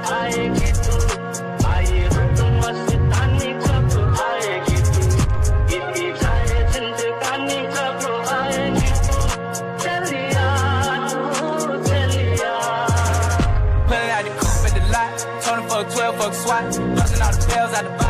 Pulling out the coupe at the lot, told him fuck 12, fuck SWAT, busting all the bells out the